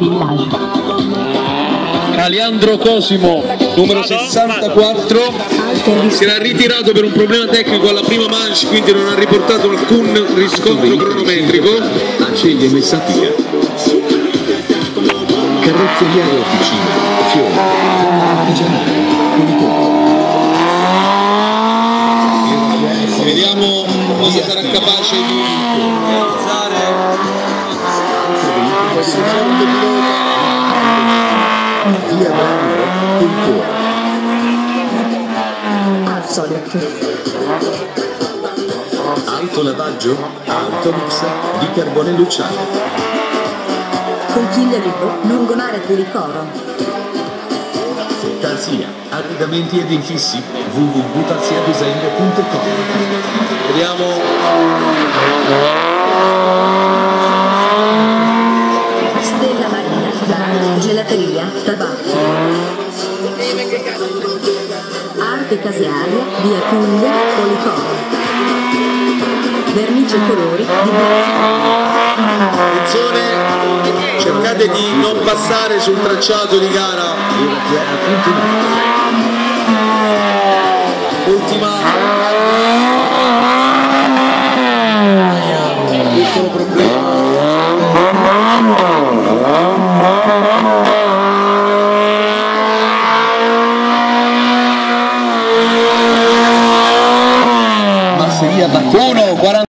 Aliandro Cosimo, numero 64, si era ritirato per un problema tecnico alla prima manche, quindi non ha riportato alcun riscontro cronometrico. Acciaierie Messapica, carrozzeria e officina, Fiore, artigianale, Vediamo cosa sarà capace di realizzare questo secondo pilota. via Brano, Cultura. Autolavaggio, Automix di Carbone Luciano. Conchiglia Vibo, Lungomare Pulicoro. Tarsia, arredamenti ed infissi, www.tarsiadesign.com. Vediamo Stella Marina, bar, gelateria, tabacchi. Arte casearia, via Puglia, Policoro. Vernice colori di attenzione, cercate di non passare sul tracciato di gara.